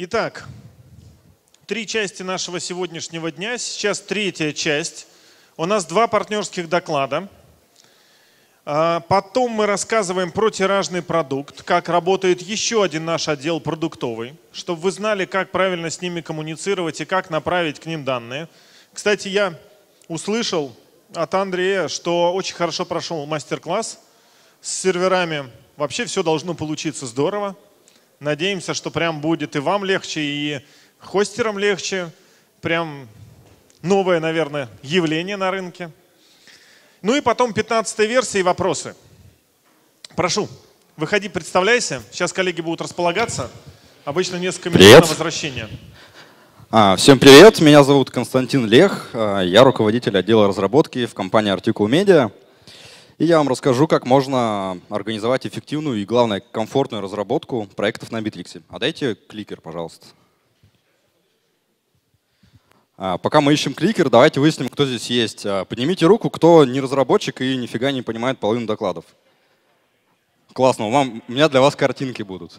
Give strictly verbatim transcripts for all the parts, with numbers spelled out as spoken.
Итак, три части нашего сегодняшнего дня. Сейчас третья часть. У нас два партнерских доклада. Потом мы рассказываем про тиражный продукт, как работает еще один наш отдел продуктовый, чтобы вы знали, как правильно с ними коммуницировать и как направить к ним данные. Кстати, я услышал от Андрея, что очень хорошо прошел мастер-класс с серверами. Вообще все должно получиться здорово. Надеемся, что прям будет и вам легче, и хостерам легче. Прям новое, наверное, явление на рынке. Ну и потом пятнадцатая версия и вопросы. Прошу, выходи, представляйся. Сейчас коллеги будут располагаться. Обычно несколько минут Привет. на возвращение. А, всем привет, меня зовут Константин Лех. Я руководитель отдела разработки в компании Article Media. И я вам расскажу, как можно организовать эффективную и, главное, комфортную разработку проектов на Bittrex. А дайте кликер, пожалуйста. А, пока мы ищем кликер, давайте выясним, кто здесь есть. А, поднимите руку, кто не разработчик и нифига не понимает половину докладов. Классно, вам, у меня для вас картинки будут.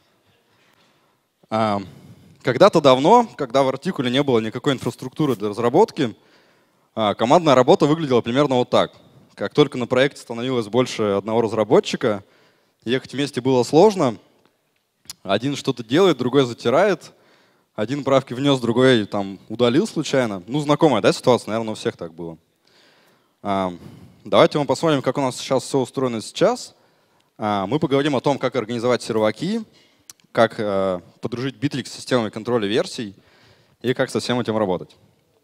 А, когда-то давно, когда в Article не было никакой инфраструктуры для разработки, а, командная работа выглядела примерно вот так. Как только на проекте становилось больше одного разработчика, ехать вместе было сложно. Один что-то делает, другой затирает. Один правки внес, другой там удалил случайно. Ну, знакомая, да, ситуация? Наверное, у всех так было. А, давайте мы посмотрим, как у нас сейчас все устроено сейчас. А, мы поговорим о том, как организовать серваки, как а, подружить Bittrex с системой контроля версий и как со всем этим работать.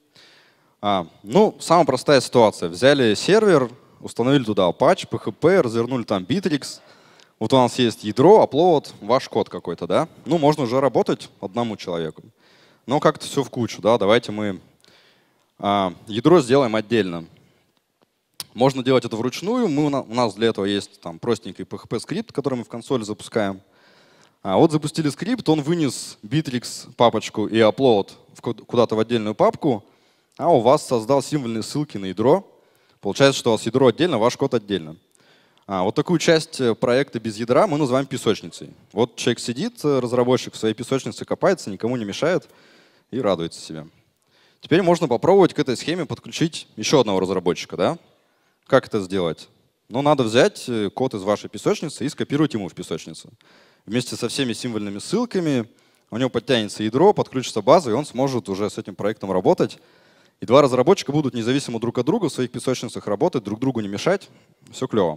А, ну, самая простая ситуация. Взяли сервер, установили туда Apache, пи эйч пи, развернули там Bittrex. Вот у нас есть ядро, upload, ваш код какой-то, да? Ну, можно уже работать одному человеку. Но как-то все в кучу, да? Давайте мы а, ядро сделаем отдельно. Можно делать это вручную. Мы, у нас для этого есть там простенький пи эйч пи-скрипт, который мы в консоли запускаем. А вот запустили скрипт, он вынес Bittrex папочку и upload куда-то в отдельную папку, а у вас создал символьные ссылки на ядро. Получается, что у вас ядро отдельно, ваш код отдельно. А, вот такую часть проекта без ядра мы называем песочницей. Вот человек сидит, разработчик в своей песочнице копается, никому не мешает и радуется себе. Теперь можно попробовать к этой схеме подключить еще одного разработчика. Да? Как это сделать? Ну, надо взять код из вашей песочницы и скопировать ему в песочницу. Вместе со всеми символьными ссылками у него подтянется ядро, подключится база, и он сможет уже с этим проектом работать. И два разработчика будут независимо друг от друга в своих песочницах работать, друг другу не мешать. Все клево.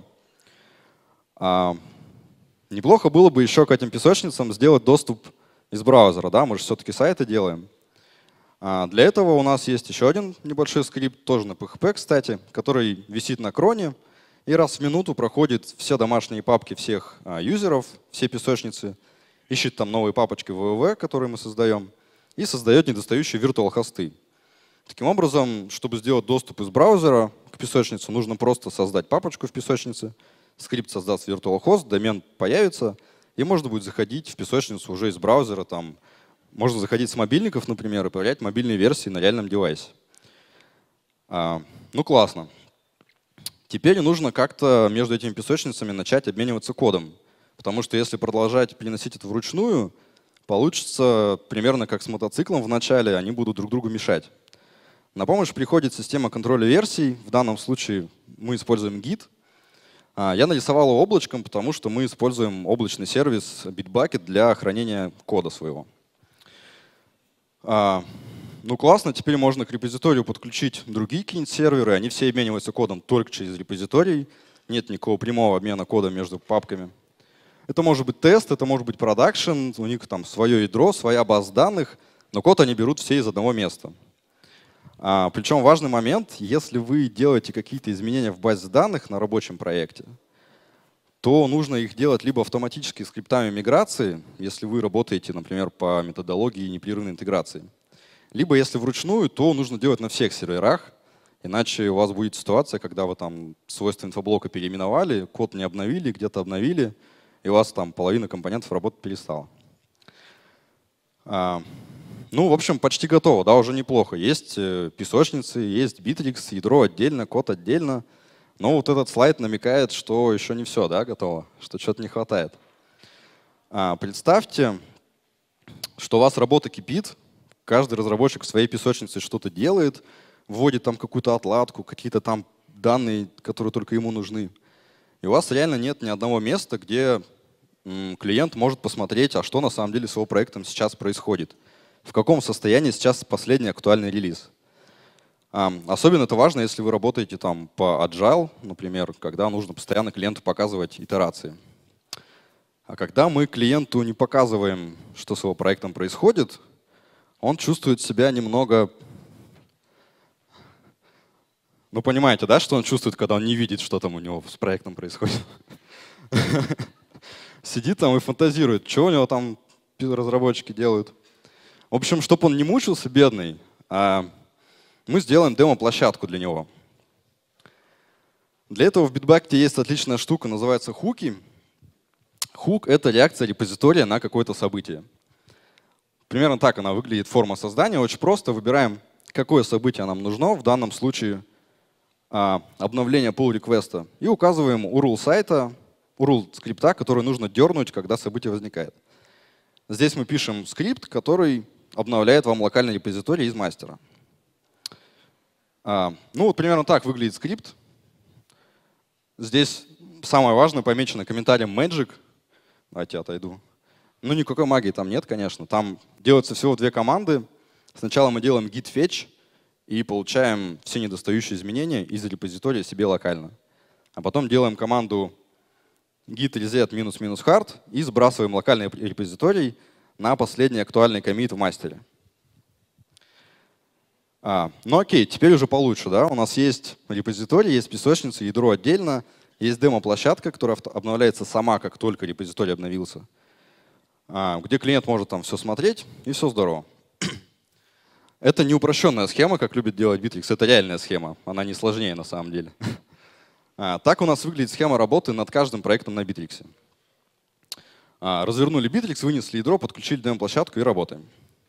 А, неплохо было бы еще к этим песочницам сделать доступ из браузера. Да? Мы же все-таки сайты делаем. А, для этого у нас есть еще один небольшой скрипт, тоже на пи эйч пи, кстати, который висит на кроне и раз в минуту проходит все домашние папки всех а, юзеров, все песочницы, ищет там новые папочки в ви ви ви, которые мы создаем, и создает недостающие виртуал-хосты. Таким образом, чтобы сделать доступ из браузера к песочнице, нужно просто создать папочку в песочнице, скрипт создаст virtual-хост, домен появится, и можно будет заходить в песочницу уже из браузера. Там, можно заходить с мобильников, например, и проверять мобильные версии на реальном девайсе. А, ну, классно. Теперь нужно как-то между этими песочницами начать обмениваться кодом. Потому что если продолжать переносить это вручную, получится примерно как с мотоциклом в начале, они будут друг другу мешать. На помощь приходит система контроля версий. В данном случае мы используем гит. Я нарисовал его облачком, потому что мы используем облачный сервис Bitbucket для хранения кода своего. Ну классно, теперь можно к репозиторию подключить другие какие-нибудь серверы. Они все обмениваются кодом только через репозиторий. Нет никакого прямого обмена кода между папками. Это может быть тест, это может быть продакшн. У них там свое ядро, своя база данных, но код они берут все из одного места. А, причем важный момент, если вы делаете какие-то изменения в базе данных на рабочем проекте, то нужно их делать либо автоматически скриптами миграции, если вы работаете, например, по методологии непрерывной интеграции, либо если вручную, то нужно делать на всех серверах, иначе у вас будет ситуация, когда вы там свойства инфоблока переименовали, код не обновили, где-то обновили, и у вас там половина компонентов работать перестала. А, Ну, в общем, почти готово, да, уже неплохо. Есть песочницы, есть Bittrex, ядро отдельно, код отдельно. Но вот этот слайд намекает, что еще не все, да, готово, что что-то не хватает. А, представьте, что у вас работа кипит, каждый разработчик в своей песочнице что-то делает, вводит там какую-то отладку, какие-то там данные, которые только ему нужны. И у вас реально нет ни одного места, где м, клиент может посмотреть, а что на самом деле с его проектом сейчас происходит, в каком состоянии сейчас последний актуальный релиз. А, особенно это важно, если вы работаете там по Agile, например, когда нужно постоянно клиенту показывать итерации. А когда мы клиенту не показываем, что с его проектом происходит, он чувствует себя немного… Ну, понимаете, да, что он чувствует, когда он не видит, что там у него с проектом происходит? Сидит там и фантазирует, что у него там разработчики делают. В общем, чтобы он не мучился, бедный, мы сделаем демо-площадку для него. Для этого в Bitbucket есть отличная штука, называется хуки. Хук — это реакция репозитория на какое-то событие. Примерно так она выглядит, форма создания. Очень просто. Выбираем, какое событие нам нужно. В данном случае а, обновление pull-реквеста. И указываем ю ар эл сайта, ю ар эл скрипта, который нужно дернуть, когда событие возникает. Здесь мы пишем скрипт, который обновляет вам локальный репозиторий из мастера. А, ну вот примерно так выглядит скрипт. Здесь самое важное помечено комментарием magic. Давайте я отойду. Ну, никакой магии там нет, конечно. Там делается всего две команды. Сначала мы делаем git fetch и получаем все недостающие изменения из репозитория себе локально. А потом делаем команду git reset минус минус hard и сбрасываем локальный репозиторий на последний актуальный коммит в мастере. А, ну окей, теперь уже получше. Да? У нас есть репозиторий, есть песочница, ядро отдельно. Есть демо-площадка, которая обновляется сама, как только репозиторий обновился, где клиент может там все смотреть, и все здорово. Это не упрощенная схема, как любит делать Bittrex, это реальная схема, она не сложнее на самом деле. Так у нас выглядит схема работы над каждым проектом на Bittrex. Развернули Bittrex, вынесли ядро, подключили демо-площадку и работаем.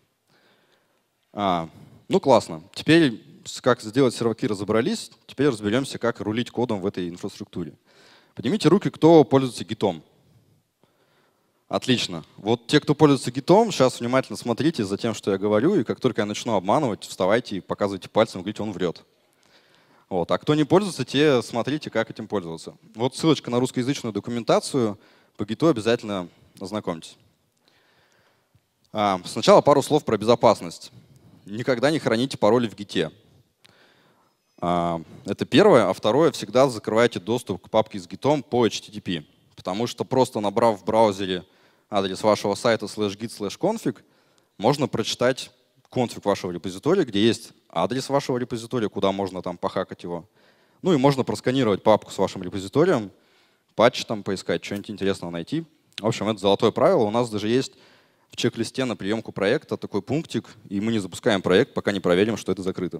Ну классно. Теперь как сделать серваки разобрались, теперь разберемся, как рулить кодом в этой инфраструктуре. Поднимите руки, кто пользуется гитом. Отлично. Вот те, кто пользуется гитом, сейчас внимательно смотрите за тем, что я говорю, и как только я начну обманывать, вставайте и показывайте пальцем, говорите, он врет. Вот. А кто не пользуется, те смотрите, как этим пользоваться. Вот ссылочка на русскоязычную документацию по гиту обязательно ознакомьтесь. А, сначала пару слов про безопасность. Никогда не храните пароли в гите. Это первое. А второе, всегда закрывайте доступ к папке с гитом по эйч ти ти пи. Потому что просто набрав в браузере адрес вашего сайта слэш гит слэш конфиг, можно прочитать конфиг вашего репозитория, где есть адрес вашего репозитория, куда можно там похакать его. Ну и можно просканировать папку с вашим репозиторием, патч там поискать, что-нибудь интересного найти. В общем, это золотое правило. У нас даже есть в чек-листе на приемку проекта такой пунктик, и мы не запускаем проект, пока не проверим, что это закрыто.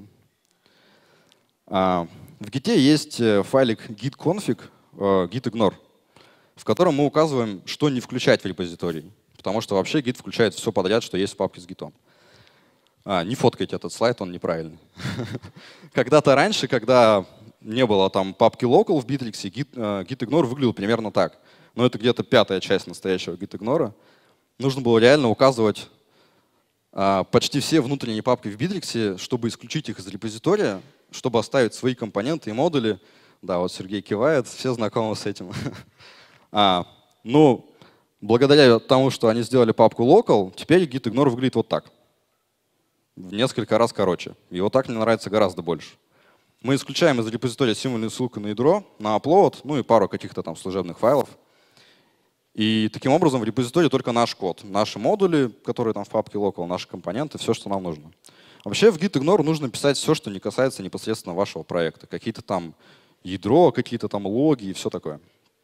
В гите есть файлик git-config, git-ignore, в котором мы указываем, что не включать в репозиторий. Потому что вообще git включает все подряд, что есть в папке с гитом. А, не фоткайте этот слайд, он неправильный. Когда-то раньше, когда не было там папки local в Bittrex, git-ignore выглядел примерно так. Но это где-то пятая часть настоящего git-ignore. Нужно было реально указывать почти все внутренние папки в Bittrex, чтобы исключить их из репозитория, чтобы оставить свои компоненты и модули. Да, вот Сергей кивает, все знакомы с этим. а, ну, благодаря тому, что они сделали папку local, теперь git-ignore выглядит вот так. В несколько раз короче. И вот так мне нравится гораздо больше. Мы исключаем из репозитория символьную ссылку на ядро, на upload, ну и пару каких-то там служебных файлов. И таким образом в репозитории только наш код, наши модули, которые там в папке local, наши компоненты, все, что нам нужно. Вообще в git-ignore нужно писать все, что не касается непосредственно вашего проекта. Какие-то там ядро, какие-то там логи и все такое.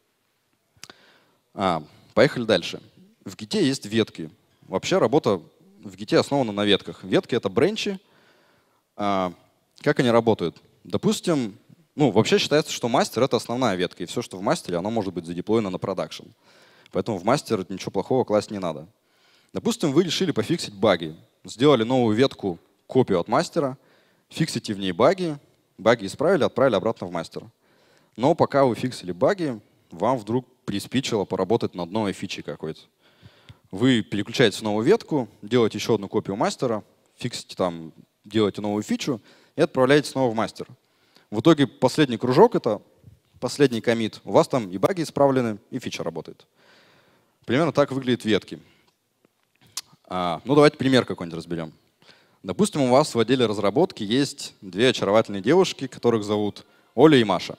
А, поехали дальше. В гите есть ветки. Вообще работа в гите основана на ветках. Ветки — это бренчи. А, как они работают? Допустим, ну, вообще считается, что мастер — это основная ветка, и все, что в мастере, оно может быть задеплоено на продакшн. Поэтому в мастер ничего плохого класть не надо. Допустим, вы решили пофиксить баги. Сделали новую ветку, копию от мастера, фиксите в ней баги, баги исправили, отправили обратно в мастер. Но пока вы фиксили баги, вам вдруг приспичило поработать над новой фичей какой-то. Вы переключаете в новую ветку, делаете еще одну копию мастера, фиксите там, делаете новую фичу и отправляете снова в мастер. В итоге последний кружок — это последний коммит. У вас там и баги исправлены, и фича работает. Примерно так выглядят ветки. А, ну давайте пример какой-нибудь разберем. Допустим, у вас в отделе разработки есть две очаровательные девушки, которых зовут Оля и Маша.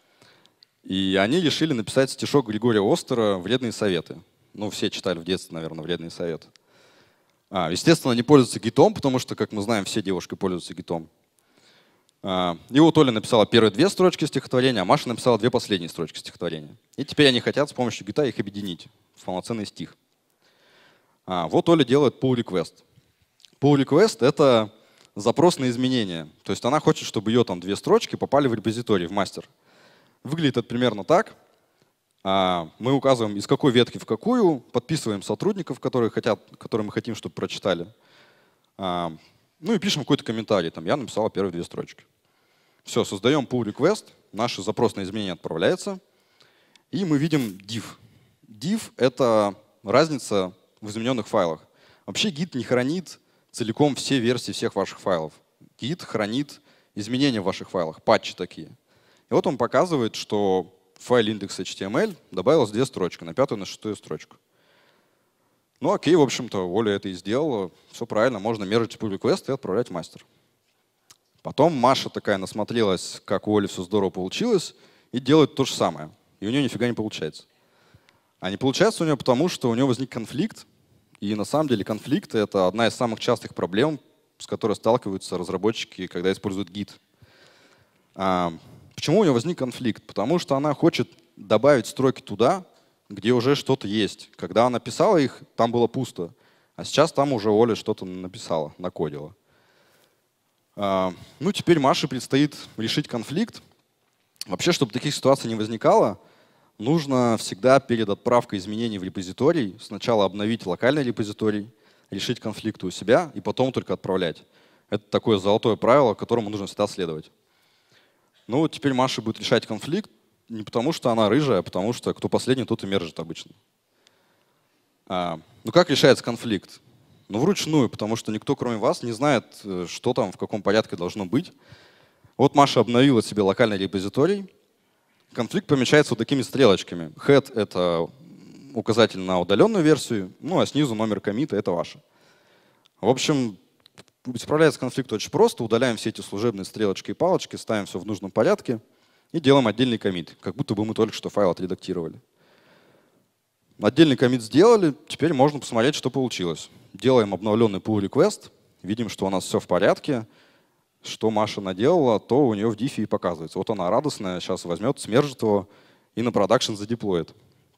И они решили написать стишок Григория Остера «Вредные советы». Ну, все читали в детстве, наверное, «Вредные советы». А, естественно, они пользуются гитом, потому что, как мы знаем, все девушки пользуются гитом. А, и вот Оля написала первые две строчки стихотворения, а Маша написала две последние строчки стихотворения. И теперь они хотят с помощью гита их объединить в полноценный стих. А, вот Оля делает pull request. Pull request — это запрос на изменения. То есть она хочет, чтобы ее там две строчки попали в репозиторий, в мастер. Выглядит это примерно так. Мы указываем, из какой ветки в какую, подписываем сотрудников, которые, хотят, которые мы хотим, чтобы прочитали. Ну и пишем какой-то комментарий. Там, я написал первые две строчки. Все, создаем pull request, наш запрос на изменение отправляется. И мы видим div. Div — это разница в измененных файлах. Вообще гит не хранит целиком все версии всех ваших файлов. Гит хранит изменения в ваших файлах, патчи такие. И вот он показывает, что в файле index.html добавилось две строчки, на пятую, на шестую строчку. Ну окей, в общем-то, Оля это и сделала. Все правильно, можно мержить pull request и отправлять в мастер. Потом Маша такая насмотрелась, как у Оли все здорово получилось, и делает то же самое. И у нее нифига не получается. А не получается у нее потому, что у нее возник конфликт. И на самом деле конфликт — это одна из самых частых проблем, с которой сталкиваются разработчики, когда используют гит. А почему у нее возник конфликт? Потому что она хочет добавить строки туда, где уже что-то есть. Когда она писала их, там было пусто. А сейчас там уже Оля что-то написала, накодила. А, ну, теперь Маше предстоит решить конфликт. Вообще, чтобы таких ситуаций не возникало, нужно всегда перед отправкой изменений в репозиторий сначала обновить локальный репозиторий, решить конфликты у себя и потом только отправлять. Это такое золотое правило, которому нужно всегда следовать. Ну, теперь Маша будет решать конфликт не потому, что она рыжая, а потому что кто последний, тот и мержит обычно. А, ну, как решается конфликт? Ну, вручную, потому что никто, кроме вас, не знает, что там, в каком порядке должно быть. Вот Маша обновила себе локальный репозиторий. Конфликт помечается вот такими стрелочками. Head — это указатель на удаленную версию, ну а снизу номер коммита — это ваше. В общем, исправляется конфликт очень просто. Удаляем все эти служебные стрелочки и палочки, ставим все в нужном порядке и делаем отдельный коммит, как будто бы мы только что файл отредактировали. Отдельный коммит сделали, теперь можно посмотреть, что получилось. Делаем обновленный pull request, видим, что у нас все в порядке. Что Маша наделала, то у нее в дифе и показывается. Вот она радостная, сейчас возьмет, смержит его и на продакшн задеплоит.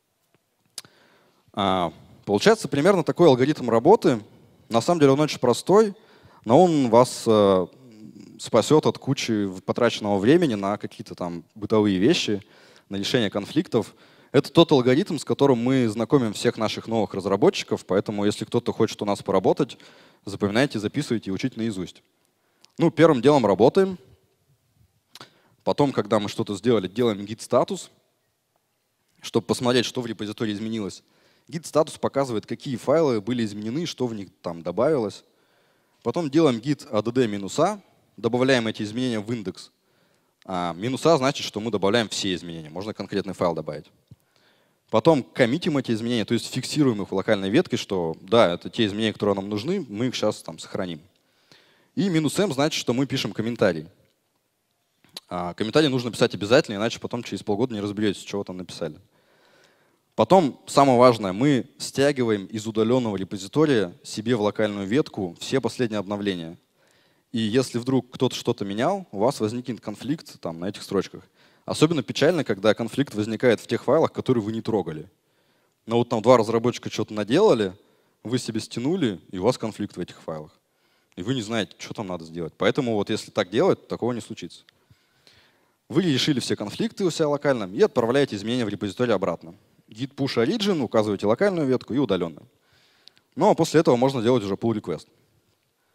А, получается примерно такой алгоритм работы. На самом деле он очень простой, но он вас э, спасет от кучи потраченного времени на какие-то там бытовые вещи, на решение конфликтов. Это тот алгоритм, с которым мы знакомим всех наших новых разработчиков, поэтому если кто-то хочет у нас поработать, запоминайте, записывайте и учите наизусть. Ну, первым делом работаем. Потом, когда мы что-то сделали, делаем git status, чтобы посмотреть, что в репозитории изменилось. Git status показывает, какие файлы были изменены, что в них там добавилось. Потом делаем git add минуса, добавляем эти изменения в индекс. А минуса значит, что мы добавляем все изменения. Можно конкретный файл добавить. Потом коммитим эти изменения, то есть фиксируем их в локальной ветке, что да, это те изменения, которые нам нужны, мы их сейчас там сохраним. И минус m значит, что мы пишем комментарий. А комментарий нужно писать обязательно, иначе потом через полгода не разберетесь, чего там написали. Потом, самое важное, мы стягиваем из удаленного репозитория себе в локальную ветку все последние обновления. И если вдруг кто-то что-то менял, у вас возникнет конфликт там, на этих строчках. Особенно печально, когда конфликт возникает в тех файлах, которые вы не трогали. Но вот там два разработчика что-то наделали, вы себе стянули, и у вас конфликт в этих файлах. И вы не знаете, что там надо сделать. Поэтому вот если так делать, такого не случится. Вы решили все конфликты у себя локально и отправляете изменения в репозиторий обратно. Git push origin, указываете локальную ветку и удаленную. Ну а после этого можно делать уже pull request.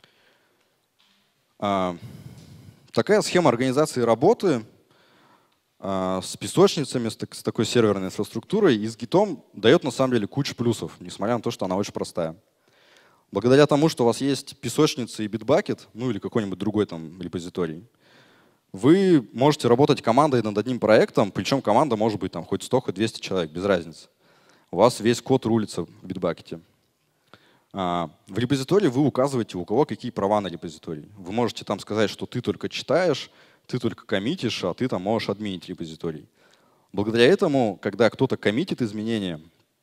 А, такая схема организации работы. с песочницами, с, так, с такой серверной инфраструктурой и с гитом дает на самом деле кучу плюсов, несмотря на то, что она очень простая. Благодаря тому, что у вас есть песочница и Bitbucket, ну или какой-нибудь другой там репозиторий, вы можете работать командой над одним проектом, причем команда может быть там хоть сто, хоть двести человек, без разницы. У вас весь код рулится в Bitbucket. В репозитории вы указываете, у кого какие права на репозиторий. Вы можете там сказать, что ты только читаешь, ты только коммитишь, а ты там можешь админить репозиторий. Благодаря этому, когда кто-то коммитит изменения,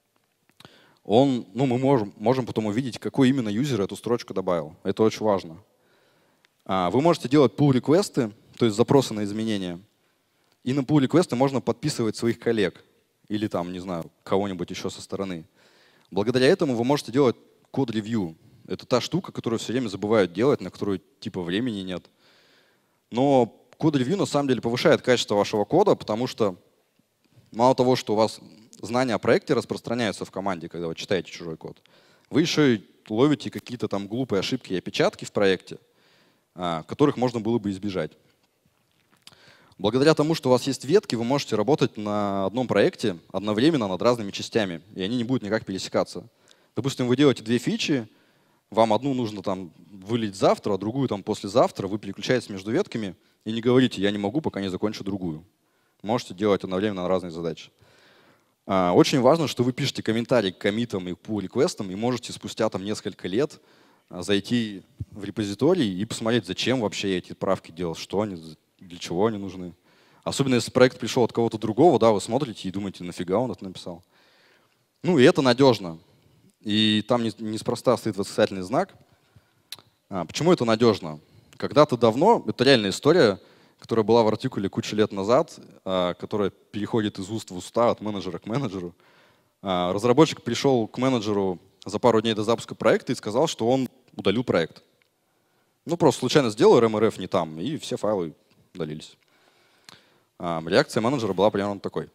он, ну, мы можем, можем потом увидеть, какой именно юзер эту строчку добавил. Это очень важно. Вы можете делать pull-реквесты, то есть запросы на изменения. И на pull-реквесты можно подписывать своих коллег или там, не знаю, кого-нибудь еще со стороны. Благодаря этому вы можете делать код-ревью. Это та штука, которую все время забывают делать, на которую типа времени нет. Но код-ревью на самом деле повышает качество вашего кода, потому что мало того, что у вас знания о проекте распространяются в команде, когда вы читаете чужой код, вы еще и ловите какие-то там глупые ошибки и опечатки в проекте, которых можно было бы избежать. Благодаря тому, что у вас есть ветки, вы можете работать на одном проекте одновременно над разными частями, и они не будут никак пересекаться. Допустим, вы делаете две фичи, вам одну нужно там вылить завтра, а другую там послезавтра, вы переключаетесь между ветками и не говорите, я не могу, пока не закончу другую. Можете делать одновременно разные задачи. Очень важно, что вы пишете комментарий к коммитам и к pull-реквестам и можете спустя там несколько лет зайти в репозиторий и посмотреть, зачем вообще я эти правки делал, что они, для чего они нужны. Особенно если проект пришел от кого-то другого, да, вы смотрите и думаете, нафига он это написал. Ну и это надежно. И там неспроста стоит восклицательный знак. А, почему это надежно? Когда-то давно, это реальная история, которая была в артикуле кучу лет назад, а, которая переходит из уст в уста, от менеджера к менеджеру. А, разработчик пришел к менеджеру за пару дней до запуска проекта и сказал, что он удалил проект. Ну, просто случайно сделал эр эм эр эф не там, и все файлы удалились. А, реакция менеджера была примерно такой.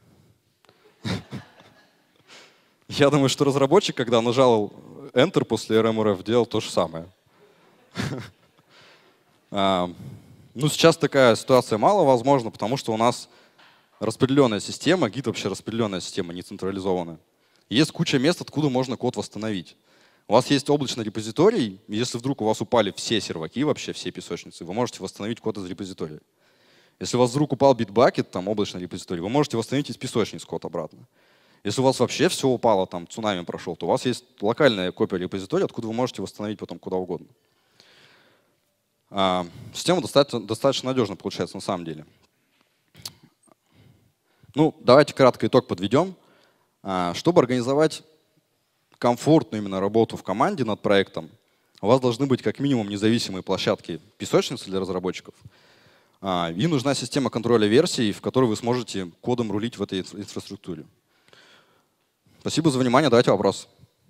Я думаю, что разработчик, когда нажал Enter после эр эм эр эф, делал то же самое. Ну, сейчас такая ситуация мало возможна, потому что у нас распределенная система, гит вообще распределенная система, не централизованная. Есть куча мест, откуда можно код восстановить. У вас есть облачный репозиторий, и если вдруг у вас упали все серваки, вообще все песочницы, вы можете восстановить код из репозитория. Если у вас вдруг упал Bitbucket, там облачный репозиторий, вы можете восстановить из песочниц код обратно. Если у вас вообще все упало, там цунами прошел, то у вас есть локальная копия репозитория, откуда вы можете восстановить потом куда угодно. А, система достаточно, достаточно надежна получается на самом деле. Ну, давайте кратко итог подведем. А, чтобы организовать комфортную именно работу в команде над проектом, у вас должны быть как минимум независимые площадки песочницы для разработчиков. А, и нужна система контроля версий, в которой вы сможете кодом рулить в этой инфраструктуре. Спасибо за внимание. Давайте вопрос.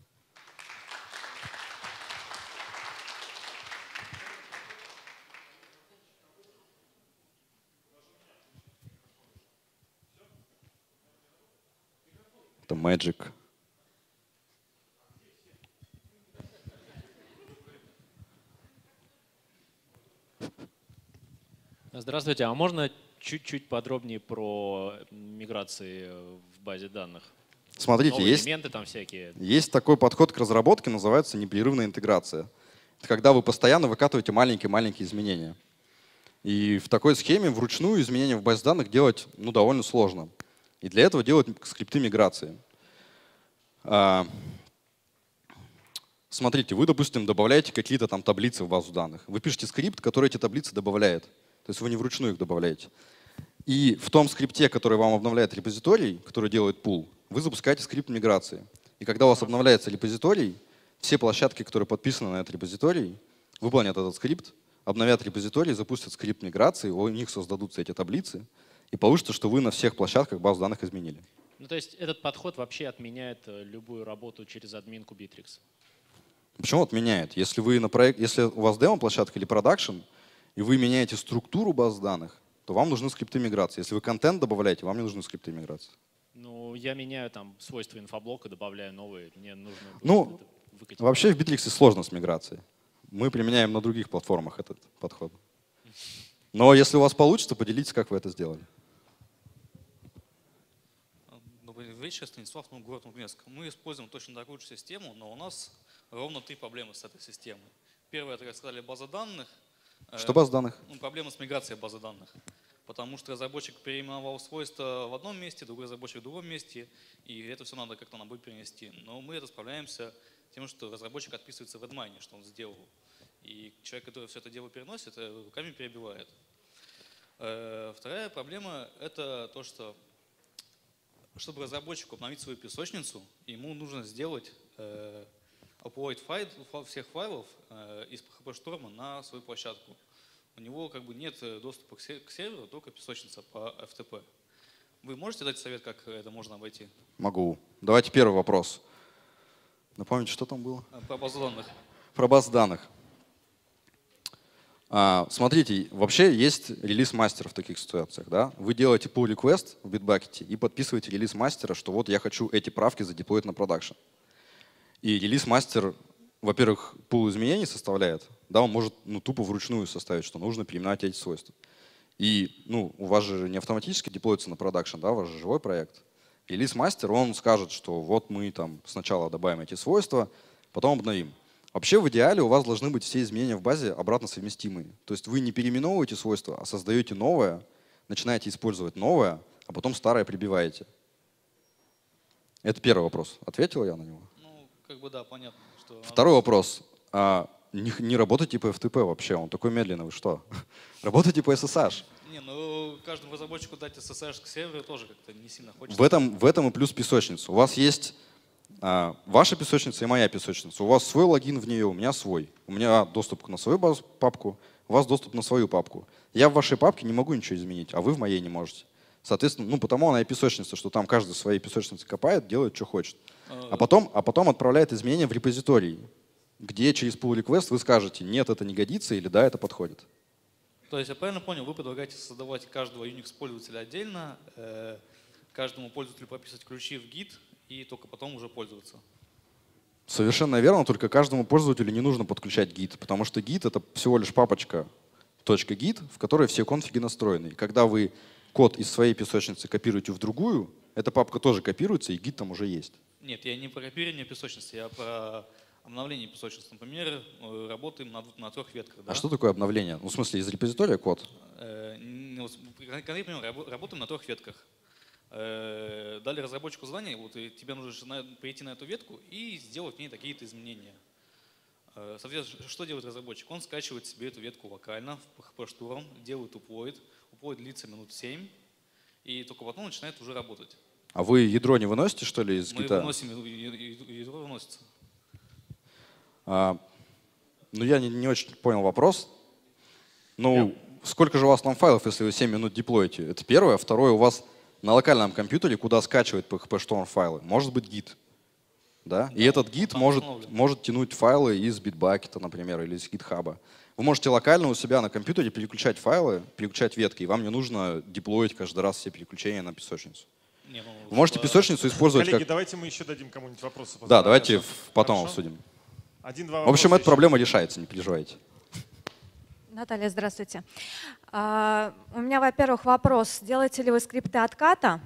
Это Magic. Здравствуйте. А можно чуть-чуть подробнее про миграции в базе данных? Смотрите, есть, элементы там всякие. Есть такой подход к разработке, называется непрерывная интеграция. Это когда вы постоянно выкатываете маленькие-маленькие изменения. И в такой схеме вручную изменения в базе данных делать ну, довольно сложно. И для этого делать скрипты миграции. А, смотрите, вы, допустим, добавляете какие-то там таблицы в базу данных. Вы пишете скрипт, который эти таблицы добавляет. То есть вы не вручную их добавляете. И в том скрипте, который вам обновляет репозиторий, который делает пул, вы запускаете скрипт миграции. И когда у вас обновляется репозиторий, все площадки, которые подписаны на этот репозиторий, выполнят этот скрипт, обновят репозиторий, запустят скрипт миграции, у них создадутся эти таблицы, и получится, что вы на всех площадках базу данных изменили. Ну, то есть этот подход вообще отменяет любую работу через админку Bittrex? Почему отменяет? Если, вы на проект, если у вас демо-площадка или продакшн, и вы меняете структуру баз данных, то вам нужны скрипты миграции. Если вы контент добавляете, вам не нужны скрипты миграции. Ну, я меняю там свойства инфоблока, добавляю новые, мне нужно ну, выкатить. Вообще в Bittrex сложно с миграцией. Мы применяем на других платформах этот подход. Но если у вас получится, поделитесь, как вы это сделали. вечер, Станислав, ну, город Мурманск. Мы используем точно такую же систему, но у нас ровно три проблемы с этой системой. Первое, это, как сказали, база данных. Что база данных? Ну, проблема с миграцией базы данных. Потому что разработчик переименовал свойства в одном месте, другой разработчик в другом месте, и это все надо как-то на бэк перенести. Но мы это справляемся тем, что разработчик отписывается в адмайне, что он сделал. И человек, который все это дело переносит, руками перебивает. Вторая проблема – это то, что чтобы разработчику обновить свою песочницу, ему нужно сделать upload файл, всех файлов из пи эйч пи-шторма на свою площадку. У него как бы нет доступа к серверу, только песочница по эф ти пи. Вы можете дать совет, как это можно обойти? Могу. Давайте первый вопрос. Напомните, что там было? Про базу данных. Про базу данных. А, смотрите, вообще есть релиз-мастер в таких ситуациях. Да? Вы делаете pull request в Bitbucket и подписываете релиз-мастера, что вот я хочу эти правки задеплоить на продакшн. И релиз-мастер, во-первых, пул изменений составляет, да, он может ну, тупо вручную составить, что нужно переименовать эти свойства. И ну, у вас же не автоматически деплоится на продакшн, да, у вас же живой проект. Релиз-мастер, он скажет, что вот мы там сначала добавим эти свойства, потом обновим. Вообще в идеале у вас должны быть все изменения в базе обратно совместимые. То есть вы не переименовываете свойства, а создаете новое, начинаете использовать новое, а потом старое прибиваете. Это первый вопрос. Ответил я на него? Ну, как бы да, понятно. Что Второй вопрос. А, не, не работайте по эф ти пи вообще, он такой медленный, вы что? Работайте по эс эс эйч. Не, ну каждому разработчику дать эс эс эйч к серверу тоже как-то не сильно хочется. В этом, в этом и плюс песочница. У вас есть а, ваша песочница и моя песочница. У вас свой логин в нее, у меня свой. У меня доступ на свою базу, папку, у вас доступ на свою папку. Я в вашей папке не могу ничего изменить, а вы в моей не можете. Соответственно, ну потому она и песочница, что там каждый своей песочницы копает, делает, что хочет. А потом, а потом отправляет изменения в репозиторий, где через pull request вы скажете, нет, это не годится, или да, это подходит. То есть я правильно понял, вы предлагаете создавать каждого Unix-пользователя отдельно, э, каждому пользователю прописывать ключи в гит и только потом уже пользоваться? Совершенно верно, только каждому пользователю не нужно подключать гит, потому что гит — это всего лишь папочка .git, в которой все конфиги настроены. И когда вы код из своей песочницы копируете в другую, эта папка тоже копируется, и гит там уже есть. Нет, я не про копирование песочницы, я про обновление песочницы. Например, работаем на, на трех ветках. Да? А что такое обновление? Ну, в смысле, из репозитория код? Э, конкретно работаем на трех ветках. Э, дали разработчику задание, вот, и тебе нужно прийти на эту ветку и сделать в ней какие-то изменения. Э, соответственно, что делает разработчик? Он скачивает себе эту ветку локально в пи эйч пи-штурм, делает уплоид. Уплоид длится минут семь, и только потом начинает уже работать. А вы ядро не выносите, что ли, из Мы гита? Мы выносим, ядро выносится. А, ну, я не, не очень понял вопрос. Ну, я... сколько же у вас там файлов, если вы семь минут деплоите? Это первое. Второе, у вас на локальном компьютере, куда скачивает пи эйч пи-шторм файлы, может быть гит. Да? Да, и этот гит может, может тянуть файлы из Bitbucket, например, или из GitHub. Вы можете локально у себя на компьютере переключать файлы, переключать ветки, и вам не нужно деплоить каждый раз все переключения на песочницу. Не, ну, Вы можете песочницу использовать Коллеги, как… давайте мы еще дадим кому-нибудь вопросы. Да, давайте потом Хорошо? обсудим. Один-два В общем, эта еще. проблема решается, не переживайте. Наталья, здравствуйте. А, у меня, во-первых, вопрос. Делаете ли вы скрипты отката?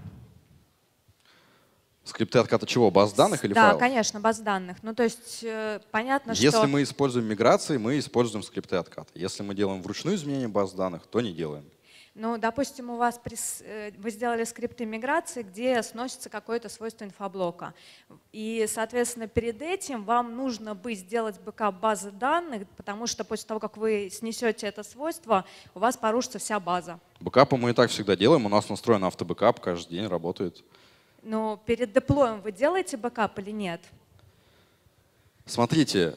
Скрипты отката чего? Баз данных или да, файлов? Да, конечно, баз данных. Ну, то есть э, понятно, Если что… Если мы используем миграции, мы используем скрипты отката. Если мы делаем вручную изменение баз данных, то не делаем. Ну, допустим, у вас прис... вы сделали скрипты миграции, где сносится какое-то свойство инфоблока. И, соответственно, перед этим вам нужно бы сделать бэкап базы данных, потому что после того, как вы снесете это свойство, у вас порушится вся база. Бэкапы мы и так всегда делаем. У нас настроен автобэкап, каждый день работает. Но перед деплоем вы делаете бэкап или нет? Смотрите,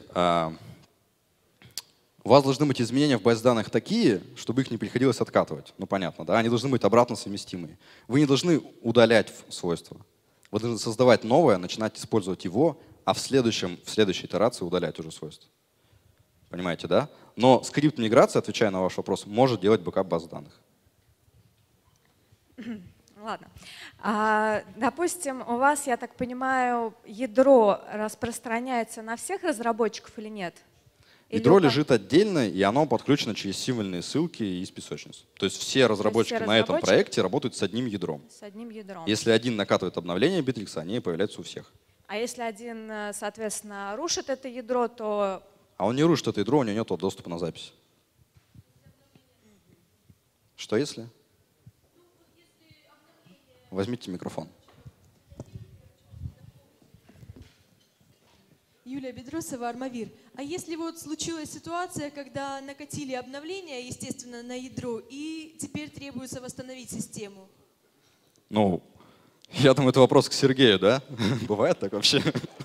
у вас должны быть изменения в базе данных такие, чтобы их не приходилось откатывать. Ну, понятно, да? Они должны быть обратно совместимые. Вы не должны удалять свойства. Вы должны создавать новое, начинать использовать его, а в, следующем, в следующей итерации удалять уже свойства. Понимаете, да? Но скрипт миграции, отвечая на ваш вопрос, может делать бэкап базы данных. Ладно. А, допустим, у вас, я так понимаю, ядро распространяется на всех разработчиков или нет? Или Ядро у ком- лежит отдельно, и оно подключено через символьные ссылки из песочниц. То есть все разработчики на этом разработчики- проекте работают с одним ядром. С одним ядром. Если один накатывает обновление Bittrex, они появляются у всех. А если один, э, соответственно, рушит это ядро, то А он не рушит это ядро, у него нет доступа на запись. Что если? Возьмите микрофон. Юлия Бедросова, Армавир. А если вот случилась ситуация, когда накатили обновления, естественно, на ядро, и теперь требуется восстановить систему? Ну, я думаю, это вопрос к Сергею, да? Бывает так вообще?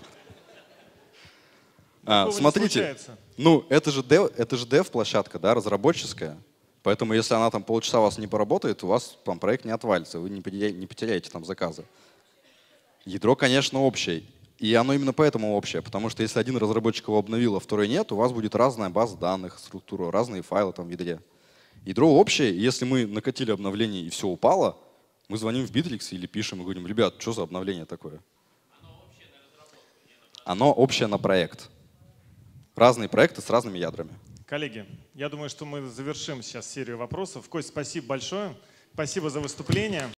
А, Такого не смотрите, случается. ну это же дев, это же дев-площадка, да, разработческая. Поэтому если она там полчаса у вас не поработает, у вас там проект не отвалится, вы не потеряете, не потеряете там заказы. Ядро, конечно, общее. И оно именно поэтому общее, потому что если один разработчик его обновил, а второй нет, у вас будет разная база данных, структура, разные файлы там в ядре. Ядро общее, и если мы накатили обновление и все упало, мы звоним в Bittrex или пишем и говорим: ребят, что за обновление такое? Оно общее на проект. Разные проекты с разными ядрами. Коллеги, я думаю, что мы завершим сейчас серию вопросов. Кость, спасибо большое. Спасибо за выступление.